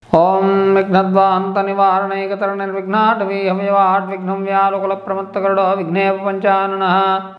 ఓం విఘ్నద్వాంతనివారణైకతరణనిర్విఘ్నాటవీహమయవాడ్విఘ్నం వ్యాలుకులప్రమత్తకరుడో విఘ్నేవ పంచాననః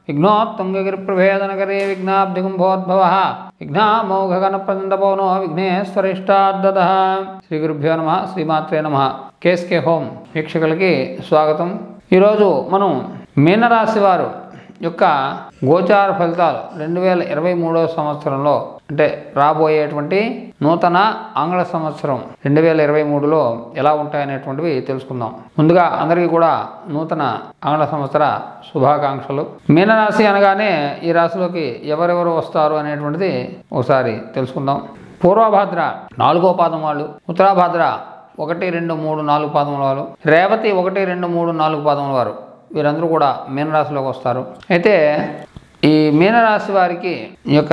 విఘ్నోత్తుంగగిరిప్రభేదనకరే విఘ్నాబ్ధిగుంభోద్భవః విఘ్నామోఘగణప్రదండపవనో విఘ్నేశ్వరిష్టాద్దతః. శ్రీ గురుభ్యో నమః. శ్రీమాత్రే నమః. కేఎస్కే హోమ్ వీక్షకులకి స్వాగతం. ఈరోజు మనం మీనరాశి వారు యొక్క గోచార ఫలితాలు 2023 సంవత్సరంలో అంటే రాబోయేటువంటి నూతన ఆంగ్ల సంవత్సరం 2023లో ఎలా ఉంటాయనేటువంటివి తెలుసుకుందాం. ముందుగా అందరికీ కూడా నూతన ఆంగ్ల సంవత్సర శుభాకాంక్షలు. మీనరాశి అనగానే ఈ రాశిలోకి ఎవరెవరు వస్తారు అనేటువంటిది ఒకసారి తెలుసుకుందాం. పూర్వభాద్ర 4వ పాదం వాళ్ళు, ఉత్తరాభాద్ర 1, 2, 3, 4 పాదముల వారు, రేవతి 1, 2, 3, 4 పాదముల వారు, వీరందరూ కూడా మీనరాశిలోకి వస్తారు. అయితే ఈ మీనరాశి వారికి ఈ యొక్క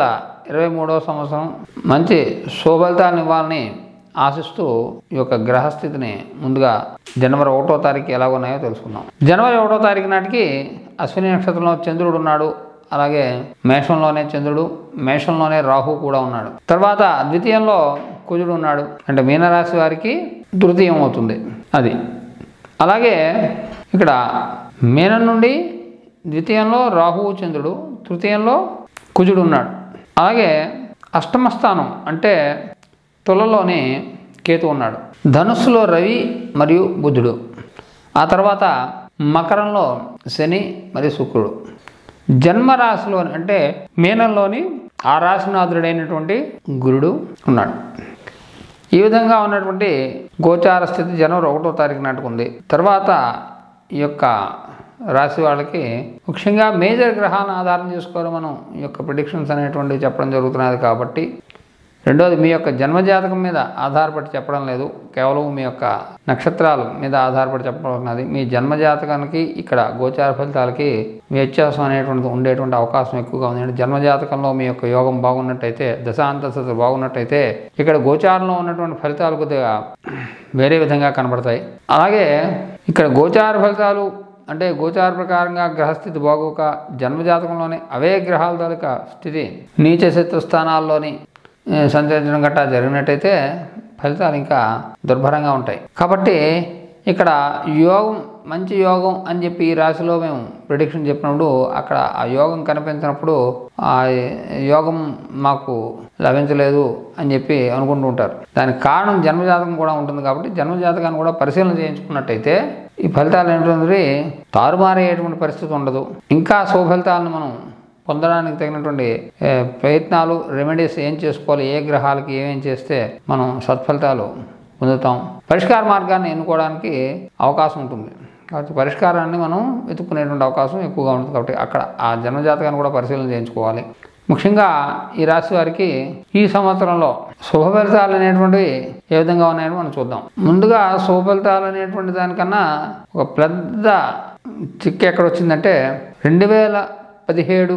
2023 సంవత్సరం మంచి శుభఫలితాలను ఇవ్వాలని ఆశిస్తూ ఈ యొక్క గ్రహస్థితిని ముందుగా జనవరి 1వ తారీఖు ఎలా ఉన్నాయో తెలుసుకుందాం. జనవరి 1వ తారీఖు నాటికి అశ్విని నక్షత్రంలో చంద్రుడు ఉన్నాడు. అలాగే మేషంలోనే చంద్రుడు, మేషంలోనే రాహు కూడా ఉన్నాడు. తర్వాత ద్వితీయంలో కుజుడు ఉన్నాడు. అంటే మీనరాశి వారికి తృతీయం అవుతుంది అది. అలాగే ఇక్కడ మీనం నుండి ద్వితీయంలో రాహువు చంద్రుడు, తృతీయంలో కుజుడు ఉన్నాడు. అలాగే అష్టమ స్థానం అంటే తులలోని కేతు ఉన్నాడు. ధనుస్సులో రవి మరియు బుధుడు. ఆ తర్వాత మకరంలో శని మరియు శుక్రుడు. జన్మరాశిలోని అంటే మీనంలోని ఆ రాశినాథుడైనటువంటి గురుడు ఉన్నాడు. ఈ విధంగా ఉన్నటువంటి గోచార స్థితి జనవరి 1వ తారీఖు నాటికి ఉంది. తర్వాత ఈ యొక్క రాశి వాళ్ళకి ముఖ్యంగా మేజర్ గ్రహాలను ఆధారం చేసుకొని మనం ఈ యొక్క ప్రిడిక్షన్స్ అనేటువంటివి చెప్పడం జరుగుతున్నది. కాబట్టి రెండోది మీ యొక్క జన్మజాతకం మీద ఆధారపడి చెప్పడం లేదు, కేవలం మీ యొక్క నక్షత్రాల మీద ఆధారపడి చెప్పబడుతున్నది. మీ జన్మజాతకానికి ఇక్కడ గోచార ఫలితాలకి వ్యత్యాసం అనేటువంటిది ఉండేటువంటి అవకాశం ఎక్కువగా ఉంది. అంటే జన్మజాతకంలో మీ యొక్క యోగం బాగున్నట్టయితే, దశాంతస్థితులు బాగున్నట్టయితే ఇక్కడ గోచారంలో ఉన్నటువంటి ఫలితాలు కొద్దిగా వేరే విధంగా కనబడతాయి. అలాగే ఇక్కడ గోచార ఫలితాలు అంటే గోచార ప్రకారంగా గ్రహస్థితి బాగోక జన్మజాతకంలోని అవే గ్రహాల తాలూకా స్థితి నీచ శత్రు స్థానాల్లోని సంచరించడం గట్టా జరిగినట్టయితే ఫలితాలు ఇంకా దుర్భరంగా ఉంటాయి. కాబట్టి ఇక్కడ యోగం మంచి యోగం అని చెప్పి ఈ రాశిలో మేము ప్రిడిక్షన్ చెప్పినప్పుడు అక్కడ ఆ యోగం కనిపించినప్పుడు ఆ యోగం మాకు లభించలేదు అని చెప్పి అనుకుంటూ ఉంటారు. దానికి కారణం జన్మజాతకం కూడా ఉంటుంది. కాబట్టి జన్మజాతకాన్ని కూడా పరిశీలన చేయించుకున్నట్టయితే ఈ ఫలితాలు ఏంటంటే తారుమారయ్యేటువంటి పరిస్థితి ఉండదు. ఇంకా శుభఫలితాలను మనం పొందడానికి తగినటువంటి ప్రయత్నాలు, రెమెడీస్ ఏం చేసుకోవాలి, ఏ గ్రహాలకి ఏమేం చేస్తే మనం సత్ఫలితాలు పొందుతాం, పరిష్కార మార్గాన్ని ఎన్నుకోవడానికి అవకాశం ఉంటుంది. కాబట్టి పరిష్కారాన్ని మనం వెతుక్కునేటువంటి అవకాశం ఎక్కువగా ఉంటుంది. కాబట్టి అక్కడ ఆ జన్మజాతకాన్ని కూడా పరిశీలన చేయించుకోవాలి. ముఖ్యంగా ఈ రాశి వారికి ఈ సంవత్సరంలో శుభ ఫలితాలు అనేటువంటివి ఏ విధంగా ఉన్నాయని మనం చూద్దాం. ముందుగా శుభ ఫలితాలు అనేటువంటి దానికన్నా ఒక పెద్ద చిక్కు ఎక్కడ వచ్చిందంటే 2023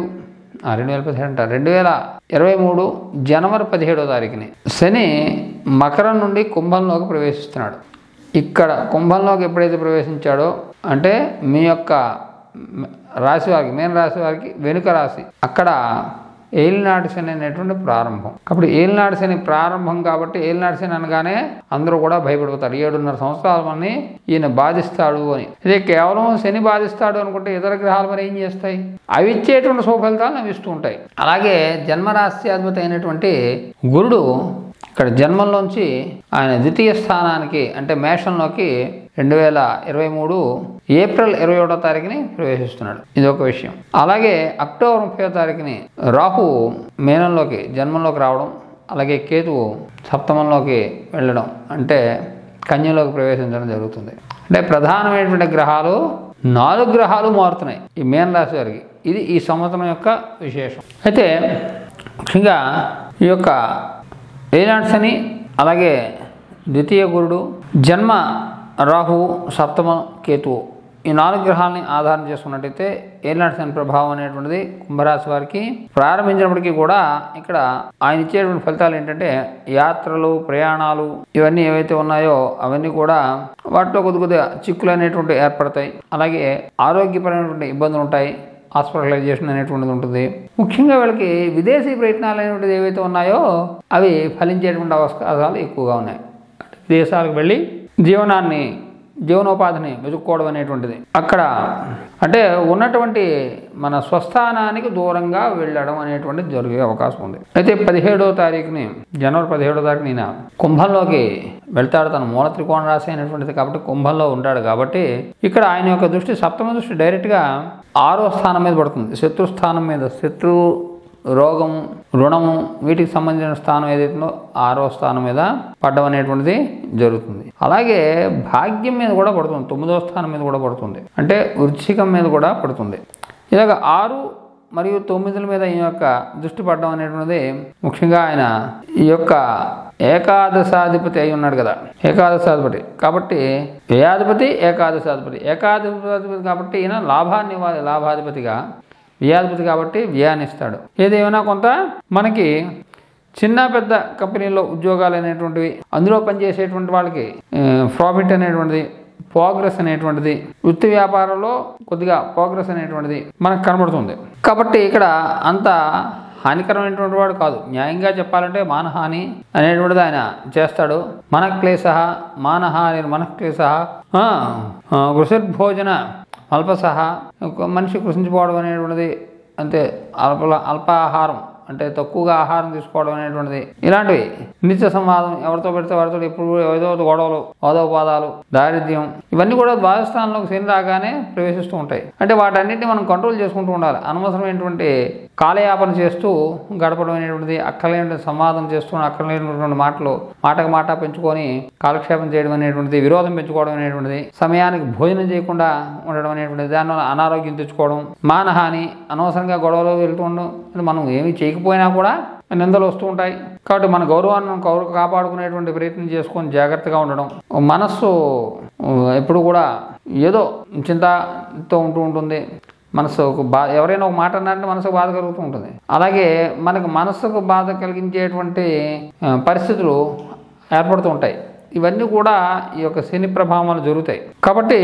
జనవరి 17వ తారీఖుని శని మకరం నుండి కుంభంలోకి ప్రవేశిస్తున్నాడు. ఇక్కడ కుంభంలోకి ఎప్పుడైతే ప్రవేశించాడో అంటే మీ యొక్క రాశి వారికి, మీన రాశి వారికి వెనుక రాశి, అక్కడ ఏలినాటి శని అనేటువంటి ప్రారంభం. కాబట్టి ఏలినాటి శని ప్రారంభం కాబట్టి ఏలినాటి శని అనగానే అందరూ కూడా భయపడిపోతారు. 7.5 సంవత్సరాల మనని ఈయన బాధిస్తాడు అని. ఇదే కేవలం శని బాధిస్తాడు అనుకుంటే ఇతర గ్రహాలు మరి ఏం చేస్తాయి? అవి ఇచ్చేటువంటి శుభఫలితాలను అవి ఇస్తూ ఉంటాయి. అలాగే జన్మరాశ్యాధిపతి అయినటువంటి గురుడు ఇక్కడ జన్మంలోంచి ఆయన ద్వితీయ స్థానానికి అంటే మేషంలోకి 2023 ఏప్రిల్ 21వ తారీఖుని ప్రవేశిస్తున్నాడు. ఇది ఒక విషయం. అలాగే అక్టోబర్ 30వ తారీఖుని రాహు మీనంలోకి జన్మంలోకి రావడం, అలాగే కేతువు సప్తమంలోకి వెళ్ళడం అంటే కన్యలోకి ప్రవేశించడం జరుగుతుంది. అంటే ప్రధానమైనటువంటి గ్రహాలు 4 గ్రహాలు మారుతున్నాయి ఈ మీన రాశి వారికి. ఇది ఈ సంవత్సరం యొక్క విశేషం. అయితే ముఖ్యంగా ఈ యొక్క ఏలినాటి శని, అలాగే ద్వితీయ గురుడు, జన్మ రాహువు, సప్తమ కేతువు, ఈ 4 గ్రహాలని ఆధారం చేసుకున్నట్టయితే ఏలినాటి శని ప్రభావం అనేటువంటిది కుంభరాశి వారికి ప్రారంభించినప్పటికీ కూడా ఇక్కడ ఆయన ఇచ్చేటువంటి ఫలితాలు ఏంటంటే యాత్రలు, ప్రయాణాలు ఇవన్నీ ఏవైతే ఉన్నాయో అవన్నీ కూడా వాటిలో కొద్దిగా చిక్కులు అనేటువంటి ఏర్పడతాయి. అలాగే ఆరోగ్యపరమైనటువంటి ఇబ్బందులు ఉంటాయి. హాస్పిటలైజేషన్ అనేటువంటిది ఉంటుంది. ముఖ్యంగా వీళ్ళకి విదేశీ ప్రయత్నాలు అనేటువంటిది ఏవైతే ఉన్నాయో అవి ఫలించేటువంటి అవకాశాలు ఎక్కువగా ఉన్నాయి. దేశాలకు వెళ్ళి జీవనోపాధిని వెతుక్కోవడం అనేటువంటిది. అక్కడ అంటే ఉన్నటువంటి మన స్వస్థానానికి దూరంగా వెళ్ళడం అనేటువంటిది జరిగే అవకాశం ఉంది. అయితే 17వ తారీఖుని జనవరి 17వ తారీఖున ఈయన కుంభంలోకి వెళ్తాడు. తన మూల త్రికోణ రాశి అనేటువంటిది కాబట్టి కుంభంలో ఉంటాడు. కాబట్టి ఇక్కడ ఆయన యొక్క దృష్టి సప్తమ దృష్టి డైరెక్ట్గా 6వ స్థానం మీద పడుతుంది. శత్రుస్థానం మీద, శత్రువు, రోగం, రుణము వీటికి సంబంధించిన స్థానం ఏదైతుందో 6వ స్థానం మీద పడ్డం అనేటువంటిది జరుగుతుంది. అలాగే భాగ్యం మీద కూడా పడుతుంది. 9వ స్థానం మీద కూడా పడుతుంది. అంటే వృశ్చికం మీద కూడా పడుతుంది. ఇలాగ 6 మరియు 9ల మీద ఈ యొక్క దృష్టి పడడం అనేటువంటిది ముఖ్యంగా ఆయన ఈ యొక్క ఏకాదశాధిపతి అయి ఉన్నాడు కదా, ఏకాదశాధిపతి కాబట్టి వ్యయాధిపతి ఏకాదశాధిపతి కాబట్టి ఈయన లాభాధిపతిగా, వ్యయాధిపతి కాబట్టి వ్యయాన్ని ఇస్తాడు. ఏదేమైనా కొంత మనకి చిన్న పెద్ద కంపెనీల్లో ఉద్యోగాలు అనేటువంటివి, అందులో పనిచేసేటువంటి వాళ్ళకి ప్రాఫిట్ అనేటువంటిది, ప్రోగ్రెస్ అనేటువంటిది, వృత్తి వ్యాపారంలో కొద్దిగా ప్రోగ్రెస్ అనేటువంటిది మనకు కనబడుతుంది. కాబట్టి ఇక్కడ అంత హానికరమైనటువంటి వాడు కాదు. న్యాయంగా చెప్పాలంటే మానహాని అనేటువంటిది ఆయన చేస్తాడు. మనక్లేశ మానహాని మనక్లేశ కృషిర్భోజన అల్పసహ, మనిషి కృషించిపోవడం అనేటువంటిది, అంటే అల్పాహారం అంటే తక్కువగా ఆహారం తీసుకోవడం అనేటువంటిది, ఇలాంటివి నిత్య సంవాదం, ఎవరితో పెడితే వారితో ఎప్పుడు ఏదో గొడవలు, ఓదోపాదాలు, దారిద్ర్యం, ఇవన్నీ కూడా ద్వాదస్థానంలోకి శని రాగానే ప్రవేశిస్తూ ఉంటాయి. అంటే వాటన్నిటిని మనం కంట్రోల్ చేసుకుంటూ ఉండాలి. అనవసరమైనటువంటి కాలయాపన చేస్తూ గడపడం అనేటువంటిది, అక్కర్లేని సంవాదం చేస్తూ అక్కర్లేనటువంటి మాటకు మాట పెంచుకొని కాలక్షేపం చేయడం అనేటువంటిది, విరోధం పెంచుకోవడం అనేటువంటిది, సమయానికి భోజనం చేయకుండా ఉండడం అనేటువంటిది, దానివల్ల అనారోగ్యం తెచ్చుకోవడం, మానహాని, అనవసరంగా గొడవలు వెళ్తూ ఉండడం, మనం ఏమీ చేయకపోయినా కూడా నిందలు వస్తూ ఉంటాయి. కాబట్టి మన గౌరవాన్ని కాపాడుకునేటువంటి ప్రయత్నం చేసుకొని జాగ్రత్తగా ఉండడం. మనస్సు ఎప్పుడు కూడా ఏదో చింతతో ఉంటూ ఉంటుంది. మనసుకు ఎవరైనా ఒక మాట అన్నారంటే మనసుకు బాధ కలుగుతూ ఉంటుంది. అలాగే మనకు మనసుకు బాధ కలిగించేటువంటి పరిస్థితులు ఏర్పడుతూ ఉంటాయి. ఇవన్నీ కూడా ఈ యొక్క శని ప్రభావాలు జరుగుతాయి. కాబట్టి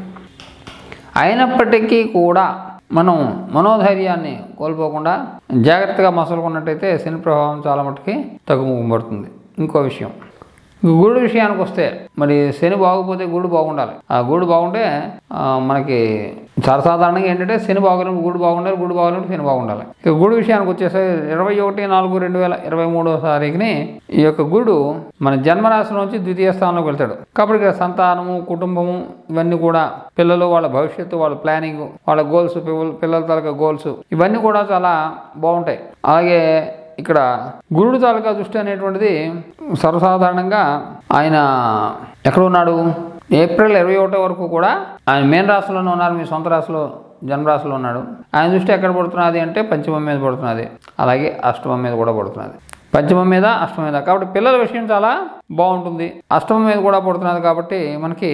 అయినప్పటికీ కూడా మనం మనోధైర్యాన్ని కోల్పోకుండా జాగ్రత్తగా మసలుకున్నట్టయితే శని ప్రభావం చాలా మటుకి తగ్గుముఖపడుతుంది. ఇంకో విషయం, గూడు విషయానికి వస్తే మరి శని బాగుపోతే గూడు బాగుండాలి. ఆ గూడు బాగుంటే మనకి చాలా సాధారణంగా ఏంటంటే శని బాగున్నప్పుడు గూడు బాగుండాలి, గూడు బాగున్నప్పుడు శని బాగుండాలి. ఇక గూడు విషయానికి వచ్చేసరికి 21/4/2023 తారీఖుని ఈ యొక్క గూడు మన జన్మరాశి నుంచి ద్వితీయ స్థానంలోకి వెళ్తాడు. కాబట్టి ఇక్కడ సంతానము, కుటుంబము ఇవన్నీ కూడా, పిల్లలు, వాళ్ళ భవిష్యత్తు, వాళ్ళ ప్లానింగ్, వాళ్ళ గోల్స్, పిల్లల తాలూకా గోల్స్ ఇవన్నీ కూడా చాలా బాగుంటాయి. అలాగే ఇక్కడ గురుడు తాలూకా దృష్టి అనేటువంటిది సర్వసాధారణంగా ఆయన ఎక్కడ ఉన్నాడు, ఏప్రిల్ 21 వరకు కూడా ఆయన మీన రాశిలోనే ఉన్నారు. మీ సొంత రాశిలో జన్మరాశిలో ఉన్నాడు. ఆయన దృష్టి ఎక్కడ పడుతున్నది అంటే పంచమం మీద పడుతున్నది, అలాగే అష్టమం మీద కూడా పడుతున్నది. పంచమం మీద, అష్టమం మీద. కాబట్టి పిల్లల విషయం చాలా బాగుంటుంది. అష్టమం మీద కూడా పడుతున్నది కాబట్టి మనకి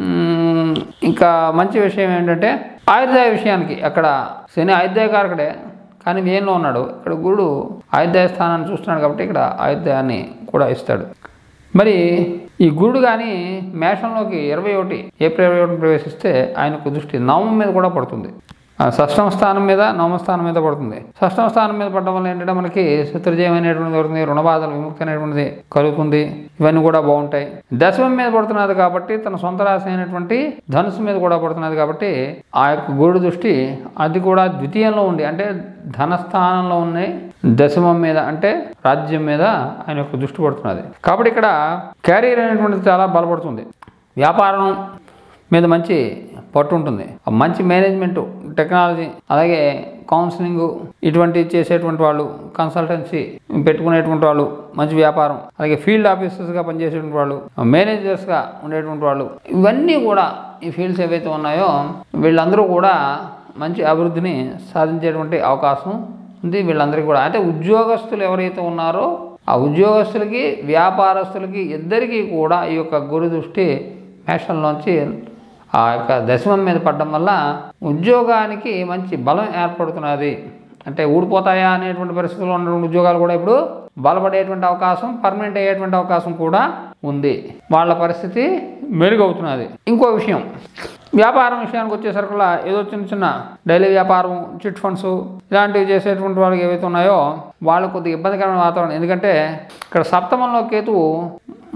ఇంకా మంచి విషయం ఏంటంటే ఆయుర్దాయ విషయానికి, అక్కడ శని ఆయుర్దాయకారకుడే కానీ వ్యయంలో ఉన్నాడు. ఇక్కడ గురుడు ఆయుర్దాయ స్థానాన్ని చూస్తున్నాడు కాబట్టి ఇక్కడ ఆయుర్దాయాన్ని కూడా ఇస్తాడు. మరి ఈ గురుడు కానీ మేషంలోకి 21 ఏప్రిల్ 21 ప్రవేశిస్తే ఆయనకు దృష్టి నవమం మీద కూడా పడుతుంది. షష్టమ స్థానం మీద, నవమ స్థానం మీద పడుతుంది. షష్టమ స్థానం మీద పడడం వల్ల ఏంటంటే మనకి శత్రుజయం అనేటువంటిది దొరుకుతుంది, రుణబాధలు విముక్తి అనేటువంటిది కలుగుతుంది. ఇవన్నీ కూడా బాగుంటాయి. దశమం మీద పడుతున్నది కాబట్టి తన సొంత రాశి అయినటువంటి ధనుసు మీద కూడా పడుతున్నది కాబట్టి ఆ యొక్క గురుడు దృష్టి అది కూడా ద్వితీయంలో ఉండి, అంటే ధనస్థానంలో ఉన్నాయి, దశమం మీద అంటే రాజ్యం మీద ఆయన యొక్క దృష్టి పడుతున్నది. కాబట్టి ఇక్కడ క్యారియర్ అనేటువంటిది చాలా బలపడుతుంది. వ్యాపారం మీద మంచి పట్టు ఉంటుంది. మంచి మేనేజ్మెంటు, టెక్నాలజీ, అలాగే కౌన్సిలింగ్ ఇటువంటి చేసేటువంటి వాళ్ళు, కన్సల్టెన్సీ పెట్టుకునేటువంటి వాళ్ళు, మంచి వ్యాపారం, అలాగే ఫీల్డ్ ఆఫీసర్స్గా పనిచేసేటువంటి వాళ్ళు, మేనేజర్స్గా ఉండేటువంటి వాళ్ళు, ఇవన్నీ కూడా ఈ ఫీల్డ్స్ ఏవైతే ఉన్నాయో వీళ్ళందరూ కూడా మంచి అభివృద్ధిని సాధించేటువంటి అవకాశం ఉంది వీళ్ళందరికీ కూడా. అంటే ఉద్యోగస్తులు ఎవరైతే ఉన్నారో ఆ ఉద్యోగస్తులకి, వ్యాపారస్తులకి ఇద్దరికీ కూడా ఈ యొక్క గురు దృష్టి మేషంలోంచి ఆ యొక్క దశమం మీద పడడం వల్ల ఉద్యోగానికి మంచి బలం ఏర్పడుతున్నది. అంటే ఊడిపోతాయా అనేటువంటి పరిస్థితుల్లో ఉన్నటువంటి ఉద్యోగాలు కూడా ఇప్పుడు బలపడేటువంటి అవకాశం, పర్మనెంట్ అయ్యేటువంటి అవకాశం కూడా ఉంది. వాళ్ళ పరిస్థితి మెరుగవుతున్నది. ఇంకో విషయం, వ్యాపారం విషయానికి వచ్చేసరికల్లా ఏదో చిన్న చిన్న డైలీ వ్యాపారం, చిట్ ఫండ్స్ ఇలాంటివి చేసేటువంటి వాళ్ళకి ఏవైతే ఉన్నాయో వాళ్ళు కొద్దిగా ఇబ్బందికరమైన వాతావరణం. ఎందుకంటే ఇక్కడ సప్తమంలో కేతువు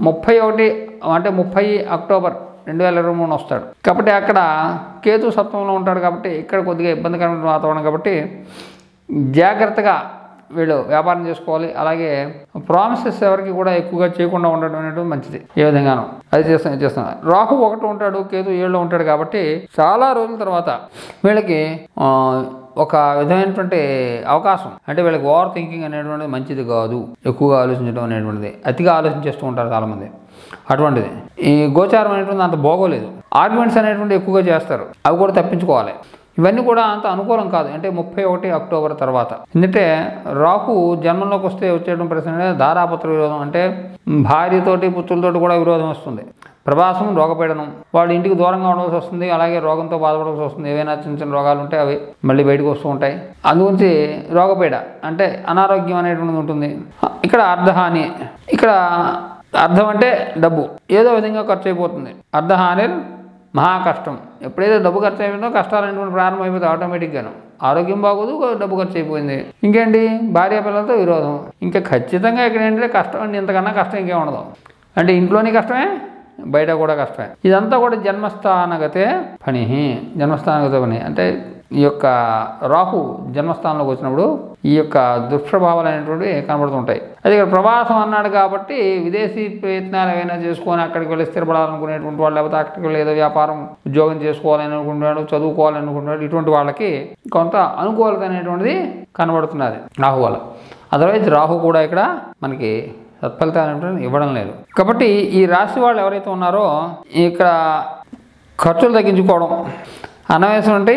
31 అంటే 30 అక్టోబర్ 2023 వస్తాడు. కాబట్టి అక్కడ కేతు సప్తమంలో ఉంటాడు. కాబట్టి ఇక్కడ కొద్దిగా ఇబ్బందికరమైన వాతావరణం. కాబట్టి జాగ్రత్తగా వీళ్ళు వ్యాపారం చేసుకోవాలి. అలాగే ప్రామిసెస్ ఎవరికి కూడా ఎక్కువగా చేయకుండా ఉండడం అనేది మంచిది. ఏ విధంగానూ అది చేస్తున్నారు. రాహు 1 ఉంటాడు, కేతు 7లో ఉంటాడు. కాబట్టి చాలా రోజుల తర్వాత వీళ్ళకి ఒక విధమైనటువంటి అవకాశం, అంటే వీళ్ళకి ఓవర్ థింకింగ్ అనేటువంటిది మంచిది కాదు. ఎక్కువగా ఆలోచించడం అనేటువంటిది, అతిగా ఆలోచించేస్తూ ఉంటారు చాలామంది. అటువంటిది ఈ గోచారం అనేటువంటి అంత బాగోలేదు. ఆర్గ్యుమెంట్స్ అనేటువంటి ఎక్కువగా చేస్తారు, అవి కూడా తప్పించుకోవాలి. ఇవన్నీ కూడా అంత అనుకూలం కాదు. అంటే 31 అక్టోబర్ తర్వాత. ఎందుకంటే రాహు జన్మంలోకి వస్తే వచ్చేటువంటి ప్రశ్న దారాపుత్ర విరోధం, అంటే భార్యతోటి పుత్రులతోటి కూడా విరోధం వస్తుంది. ప్రభాసం, రోగపీడనం, వాళ్ళు ఇంటికి దూరంగా ఉండవలసి వస్తుంది. అలాగే రోగంతో బాధపడాల్సి వస్తుంది. ఏవైనా చిన్న చిన్న రోగాలు ఉంటే అవి మళ్ళీ బయటకు వస్తూ ఉంటాయి. అందుగురించి రోగపీడ అంటే అనారోగ్యం అనేటువంటిది ఉంటుంది. ఇక్కడ అర్ధహాని, ఇక్కడ అర్థం అంటే డబ్బు ఏదో విధంగా ఖర్చు అయిపోతుంది. అర్ధహాని మహా కష్టం. ఎప్పుడైతే డబ్బు ఖర్చు అయిపోయిందో కష్టాలు అనేటువంటి ప్రారంభం అయిపోతుంది ఆటోమేటిక్గాను. ఆరోగ్యం బాగోదు, డబ్బు ఖర్చు అయిపోయింది. ఇంకేంటి, భార్య పిల్లలతో విరోధం. ఇంకా ఖచ్చితంగా ఇక్కడ ఏంటంటే కష్టం అండి, ఇంతకన్నా కష్టం ఇంకేం ఉండదు. అంటే ఇంట్లోని కష్టమే, బయట కూడా కష్టమే. ఇదంతా కూడా జన్మస్థానగతే పని. జన్మస్థానగత పని అంటే ఈ యొక్క రాహు జన్మస్థానంలోకి వచ్చినప్పుడు ఈ యొక్క దుష్ప్రభావాలు అనేటువంటివి కనబడుతుంటాయి. అది ఇక్కడ ప్రభాసం అన్నాడు కాబట్టి విదేశీ ప్రయత్నాలు ఏవైనా చేసుకొని అక్కడికి వెళ్ళి స్థిరపడాలనుకునేటువంటి వాళ్ళు, లేకపోతే అక్కడికి వెళ్ళి ఏదో వ్యాపారం ఉద్యోగం చేసుకోవాలని అనుకుంటున్నాడు, చదువుకోవాలని అనుకుంటున్నాడు, ఇటువంటి వాళ్ళకి కొంత అనుకూలత అనేటువంటిది కనబడుతున్నది రాహు వల్ల. అదర్వైజ్ రాహు కూడా ఇక్కడ మనకి సత్ఫలితాలు ఇవ్వడం లేదు. కాబట్టి ఈ రాశి వాళ్ళు ఎవరైతే ఉన్నారో ఇక్కడ ఖర్చులు తగ్గించుకోవడం, అనవసరమైన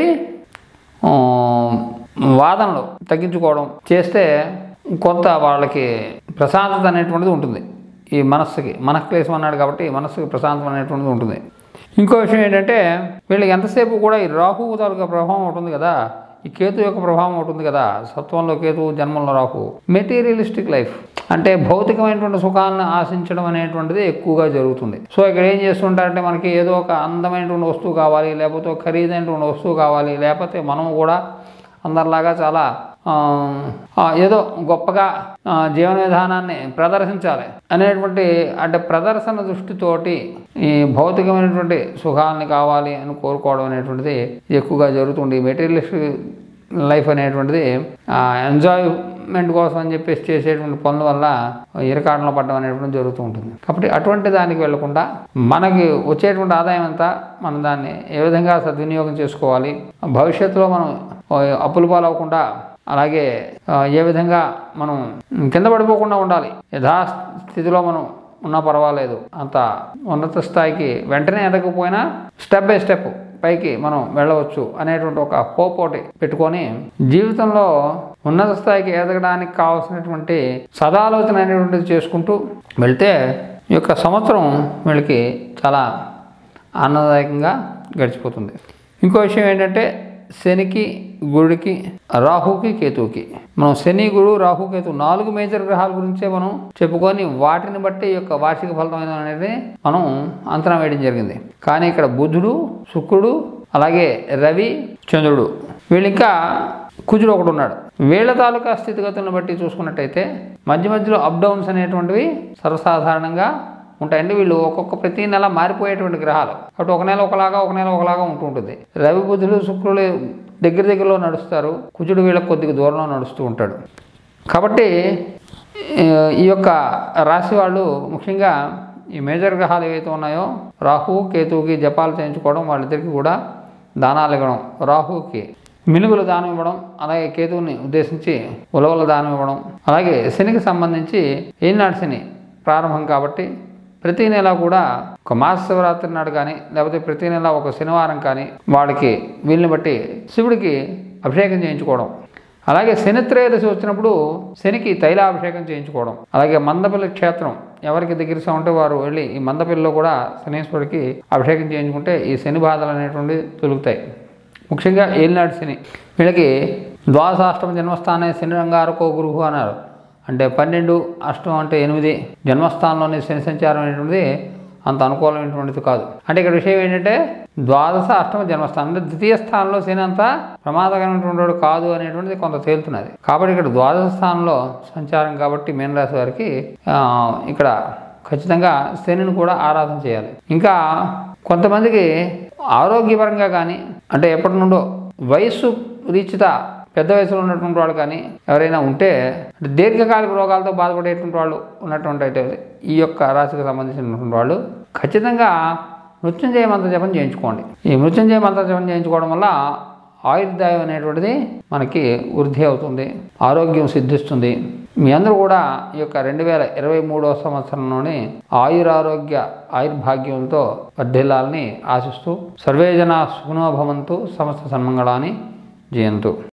వాదనలు తగ్గించుకోవడం చేస్తే కొంత వాళ్ళకి ప్రశాంతత అనేటువంటిది ఉంటుంది. ఈ మనస్సుకి మనఃక్లేశం అన్నాడు కాబట్టి మనస్సుకి ప్రశాంతం అనేటువంటిది ఉంటుంది. ఇంకో విషయం ఏంటంటే వీళ్ళకి ఎంతసేపు కూడా ఈ రాహు తాలూకా ప్రభావం ఉంటుంది కదా, ఈ కేతు యొక్క ప్రభావం ఉంటుంది కదా. సత్వంలో కేతు, జన్మంలో రాహు. మెటీరియలిస్టిక్ లైఫ్ అంటే భౌతికమైనటువంటి సుఖాలను ఆశించడం అనేటువంటిది ఎక్కువగా జరుగుతుంది. సో ఇక్కడ ఏం చేస్తుంటారంటే మనకి ఏదో ఒక అందమైనటువంటి వస్తువు కావాలి, లేకపోతే ఒక ఖరీదైనటువంటి వస్తువు కావాలి, లేకపోతే మనం కూడా అందరిలాగా చాలా ఏదో గొప్పగా జీవన విధానాన్ని ప్రదర్శించాలి అనేటువంటి అంటే ప్రదర్శన దృష్టితోటి ఈ భౌతికమైనటువంటి సుఖాలని కావాలి అని కోరుకోవడం అనేటువంటిది ఎక్కువగా జరుగుతుంది. మెటీరియలిస్టిక్ లైఫ్ అనేటువంటిది ఎంజాయ్మెంట్ కోసం అని చెప్పేసి చేసేటువంటి పనుల వల్ల ఇరకాటంలో పడడం అనేటువంటి జరుగుతూ ఉంటుంది. కాబట్టి అటువంటి దానికి వెళ్లకుండా మనకి వచ్చేటువంటి ఆదాయం అంతా మనం దాన్ని ఏ విధంగా సద్వినియోగం చేసుకోవాలి, భవిష్యత్తులో మనం అప్పులు పాలవకుండా, అలాగే ఏ విధంగా మనం కింద పడిపోకుండా ఉండాలి, యథాస్థితిలో మనం ఉన్నా పర్వాలేదు, అంత ఉన్నత స్థాయికి వెంటనే ఎదగకపోయినా స్టెప్ బై స్టెప్ పైకి మనం వెళ్ళవచ్చు అనేటువంటి ఒక హోప్ ఒకటి పెట్టుకొని జీవితంలో ఉన్నత స్థాయికి ఎదగడానికి కావాల్సినటువంటి సదాలోచన అనేటువంటిది చేసుకుంటూ వెళ్తే ఈ యొక్క సంవత్సరం వీళ్ళకి చాలా ఆనందదాయకంగా గడిచిపోతుంది. ఇంకో విషయం ఏంటంటే శనికి, గురుడికి, రాహుకి, కేతువుకి మనం శని, గురు, రాహు, కేతు 4 మేజర్ గ్రహాల గురించే మనం చెప్పుకొని వాటిని బట్టి ఈ యొక్క వార్షిక ఫలితం అనేది మనం అంచనా వేయడం జరిగింది. కానీ ఇక్కడ బుధుడు, శుక్రుడు, అలాగే రవి, చంద్రుడు, వీళ్ళు ఇంకా కుజుడు ఒకడు ఉన్నాడు. వీళ్ళ తాలూకా స్థితిగతులను బట్టి చూసుకున్నట్టయితే మధ్య మధ్యలో అప్ డౌన్స్ అనేటువంటివి సర్వసాధారణంగా ఉంటాయండి. వీళ్ళు ప్రతి నెల మారిపోయేటువంటి గ్రహాలు. కాబట్టి ఒక నెల ఒకలాగా ఉంటూ ఉంటుంది. రవి, బుధుడు, శుక్రులు దగ్గరలో నడుస్తారు. కుజుడు వీళ్ళకి కొద్దిగా దూరంలో నడుస్తూ ఉంటాడు. కాబట్టి ఈ యొక్క రాశి వాళ్ళు ముఖ్యంగా ఈ మేజర్ గ్రహాలు ఏవైతే ఉన్నాయో రాహు, కేతువుకి జపాలు చేయించుకోవడం, వాళ్ళిద్దరికీ కూడా దానాలు ఇవ్వడం, రాహుకి మినుగులు దానం ఇవ్వడం, అలాగే కేతువుని ఉద్దేశించి ఉలవల దానం ఇవ్వడం, అలాగే శనికి సంబంధించి ఏలినాటి శని ప్రారంభం కాబట్టి ప్రతి నెల కూడా ఒక మాస శివరాత్రి నాడు కానీ, లేకపోతే ప్రతి నెల ఒక శనివారం కానీ వాళ్ళకి వీళ్ళని బట్టి శివుడికి అభిషేకం చేయించుకోవడం, అలాగే శనిత్రయోదశి వచ్చినప్పుడు శనికి తైలాభిషేకం చేయించుకోవడం, అలాగే మందపల్లి క్షేత్రం ఎవరికి దగ్గరగా ఉంటే వారు వెళ్ళి ఈ మందపల్లిలో కూడా శనీశ్వరుడికి అభిషేకం చేయించుకుంటే ఈ శని బాధలు అనేటువంటివి తొలుగుతాయి. ముఖ్యంగా ఏలినాటి శని వీళ్ళకి ద్వాదశాష్టమ జన్మస్థానే శని రంగారకో గురువు అన్నారు. అంటే 12, అష్టమం అంటే 8 జన్మస్థానంలోని శని సంచారం అనేటువంటిది అంత అనుకూలమైనటువంటిది కాదు. అంటే ఇక్కడ విషయం ఏంటంటే ద్వాదశ, అష్టమ జన్మస్థానం అంటే ద్వితీయ స్థానంలో శని అంతా ప్రమాదకరమైనటువంటి కాదు అనేటువంటిది కొంత తేలుతున్నది. కాబట్టి ఇక్కడ ద్వాదశ స్థానంలో సంచారం కాబట్టి మీనరాశి వారికి ఇక్కడ ఖచ్చితంగా శనిని కూడా ఆరాధన చేయాలి. ఇంకా కొంతమందికి ఆరోగ్యపరంగా కానీ అంటే ఎప్పటి నుండో వయస్సు రీచిత పెద్ద వయసులో ఉన్నటువంటి వాళ్ళు కానీ ఎవరైనా ఉంటే అంటే దీర్ఘకాలిక రోగాలతో బాధపడేటువంటి వాళ్ళు ఉన్నటువంటి అయితే ఈ యొక్క రాశికి సంబంధించినటువంటి వాళ్ళు ఖచ్చితంగా మృత్యుంజయ మంత్ర జపం చేయించుకోండి. ఈ మృత్యుంజయ మంత్ర జపం చేయించుకోవడం వల్ల ఆయుర్దాయం అనేటువంటిది మనకి వృద్ధి అవుతుంది, ఆరోగ్యం సిద్ధిస్తుంది. మీ అందరూ కూడా ఈ యొక్క 2023వ సంవత్సరంలోని ఆయురారోగ్య ఆయుర్భాగ్యంతో వర్ధిల్లాలని ఆశిస్తూ సర్వే జనా సుఖినో భవంతు, సమస్త సన్మంగళాని జయంతు.